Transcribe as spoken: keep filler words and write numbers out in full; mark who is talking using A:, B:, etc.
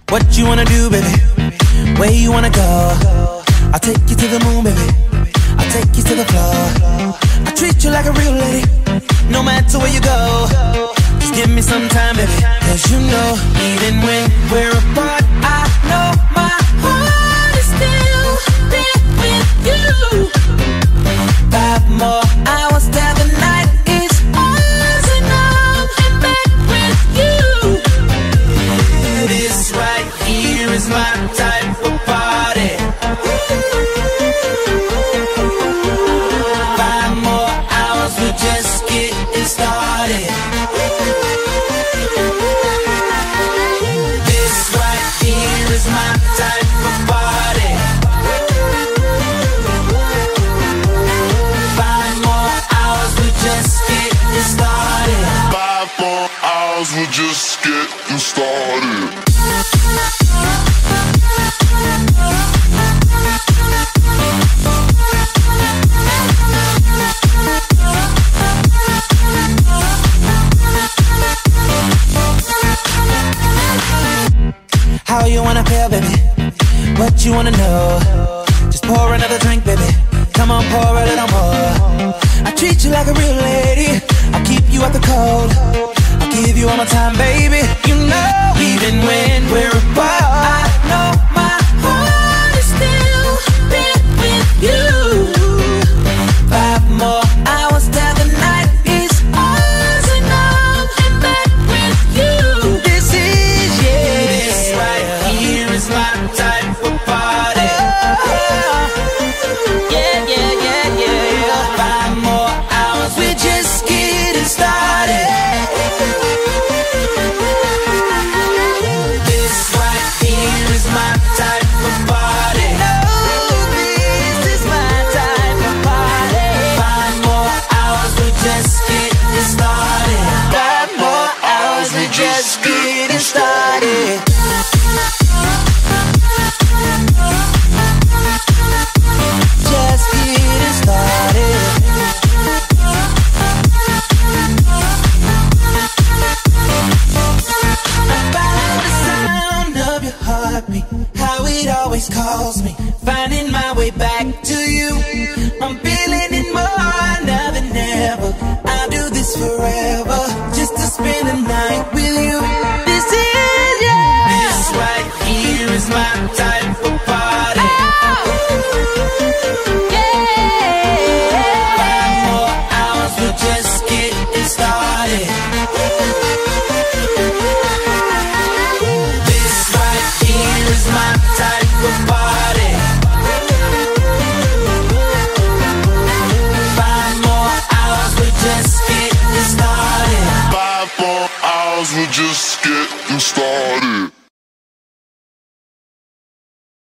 A: What you wanna do, baby? Where you wanna go? I'll take you to the moon, baby. I'll take you to the floor. I treat you like a real lady, no matter where you go. Just give me some time, baby. Cause you know, even when we're apart, I know my heart is still there with you. Five more hours till the night is ours, and I'm in bed with you. This right here is my type of party. Five more hours, we're just getting started. This right here is my type of party. Five more hours, we're just getting started.
B: Five more hours, we're just getting started.
A: How you wanna feel, baby? What you wanna know? Just pour another drink, baby. Come on, pour a little more. I treat you like a real lady. I'll keep you out the cold. I'll give you all my time, baby. You know, even when we're apart, I know my heart is still there with you. Five more hours till the night is ours, and I'm in bed with you. This is, yeah, this right here is my type of party. Yeah, yeah, yeah, yeah. Five more hours, we're just getting started. This right here is my type of party. No, this is my type of party. Five more hours, we're just getting started. Five more hours, we're just getting started. Just getting started. About the sound of your heartbeat, how it always calls me, finding my way back to you. I'm feeling it more now than ever. I'll do this forever, just to spend the night with you. This is, yeah, this right here is my type of party. Five more hours, we're just getting started. This right here is my type of party. Five more hours, we're just getting started.
B: Five more hours, we're just